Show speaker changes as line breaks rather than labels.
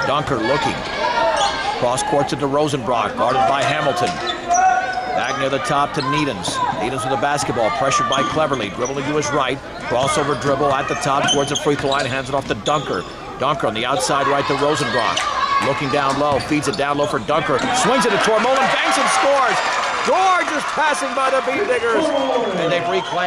Dunker looking. Cross court to Rosenbrock, guarded by Hamilton. Back near the top to Needhams. Needhams with the basketball, pressured by Cleverly. Dribbling to his right. Crossover dribble at the top towards the free throw line. Hands it off to Dunker. Dunker on the outside right to Rosenbrock. Looking down low, feeds it down low for Dunker. Swings it to Tormohlen, banks and scores. Gorgeous passing by the Beavers. And they've reclaimed.